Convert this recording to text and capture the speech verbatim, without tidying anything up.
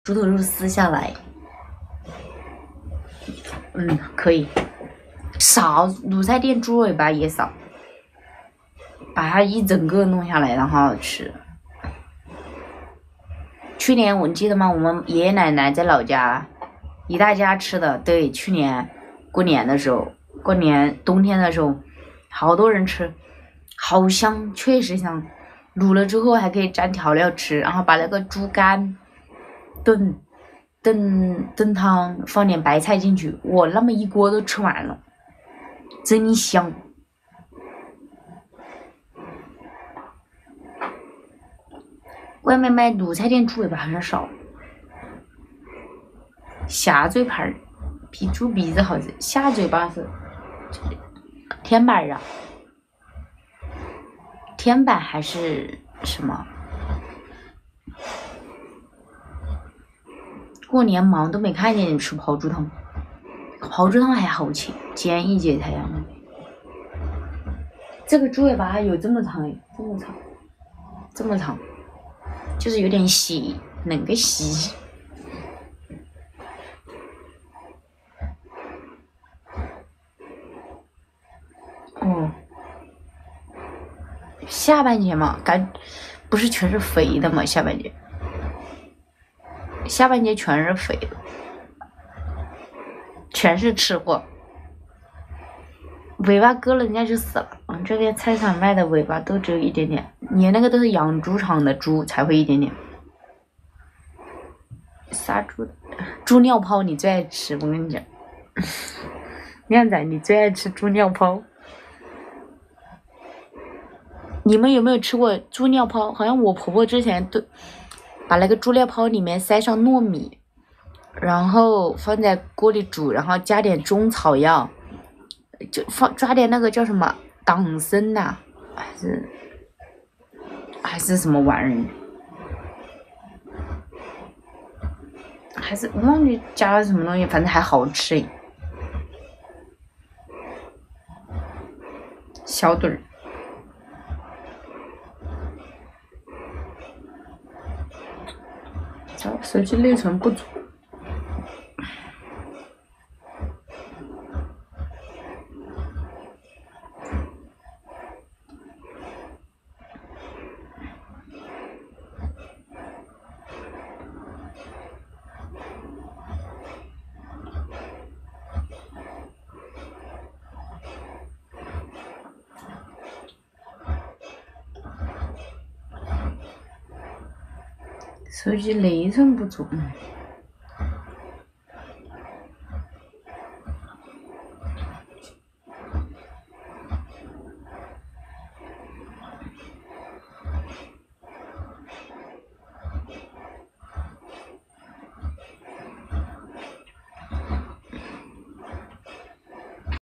猪头肉撕下来，嗯，可以。少卤菜店猪尾巴也少，把它一整个弄下来，然后吃。去年我记得吗？我们爷爷奶奶在老家，一大家吃的。对，去年过年的时候，过年冬天的时候，好多人吃，好香，确实香。卤了之后还可以蘸调料吃，然后把那个猪肝炖炖炖汤，放点白菜进去，我那么一锅都吃完了，真香。外面卖卤菜店猪尾巴好像少，下嘴盘比猪鼻子好吃，下嘴巴是天板啊，天板还是什么？过年忙都没看见你吃泡猪汤，泡猪汤还好吃，煎一节才样。这个猪尾巴有这么长哎，这么长，这么长。就是有点细，嫩个细。哦，下半截嘛，感不是全是肥的嘛？下半截，下半截全是肥的，全是吃货。尾巴割了人家就死了。嗯，这边菜场卖的尾巴都只有一点点，你那个都是养猪场的猪才会一点点。杀猪的猪尿泡你最爱吃，我跟你讲，靓仔你最爱吃猪尿泡。你们有没有吃过猪尿泡？好像我婆婆之前都把那个猪尿泡里面塞上糯米，然后放在锅里煮，然后加点中草药。就放抓点那个叫什么党参呐、啊，还是还是什么玩意儿，还是我忘记加了什么东西，反正还好吃。小墩儿，手机内存不足。手机内存不足，嗯。